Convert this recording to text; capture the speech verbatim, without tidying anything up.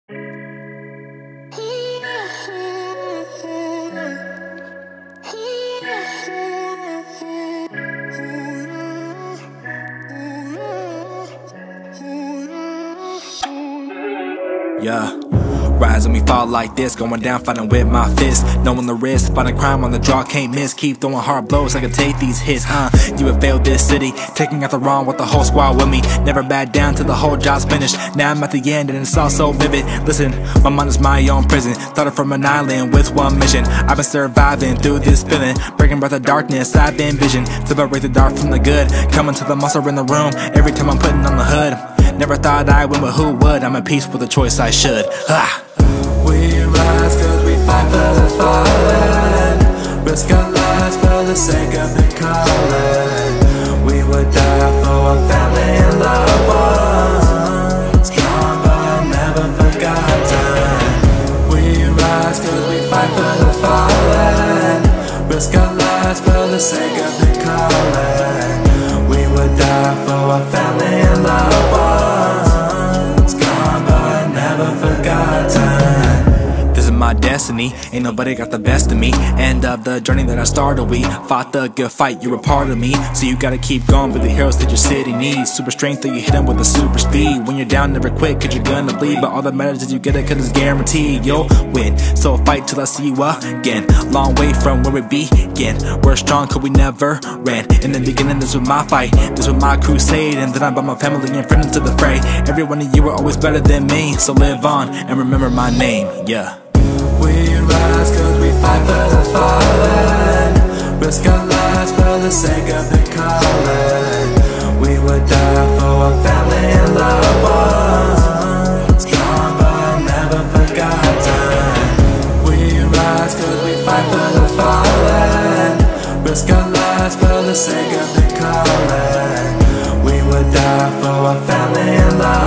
Yeah, rise and we fall like this, going down fighting with my fist, knowing the risk, fighting crime on the draw, can't miss, keep throwing hard blows, I can take these hits, huh? You have failed this city, taking out the wrong with the whole squad with me, never back down till the whole job's finished. Now I'm at the end and it's all so vivid. Listen, my mind is my own prison, started from an island with one mission. I've been surviving through this feeling, breaking breath of darkness I've envisioned, separate the dark from the good, coming to the monster in the room every time I'm putting on the hood. Never thought I would, but who would? I'm at peace with the choice I should. Ah. We rise cause we fight for the fallen, risk our lives for the sake of the calling. We would die for our family and loved ones, strong but never forgotten. We rise cause we fight for the fallen, risk our lives for the sake of the calling. We would die for our family and loved ones, gone but never forgotten. This is my destiny, ain't nobody got the best of me. End of the journey that I started, we fought the good fight, you were part of me. So you gotta keep going, be the heroes that your city needs. Super strength that you hit them with the super speed. When you're down, never quit, cause you're gonna bleed. But all that matters is you get it, cause it's guaranteed you'll win. So fight till I see you again. Long way from where we begin. We're strong cause we never ran. In the beginning, this was my fight, this was my crusade. And then I brought my family and friends into the fray. Every one of you were always better than me. So live on and remember my name, yeah. We rise cause we fight for the fallen, risk our lives for the sake of the calling. We would die for our family and loved ones, strong but never forgotten. We rise cause we fight for the fallen, risk our lives for the sake of the calling. We would die for our family and loved ones.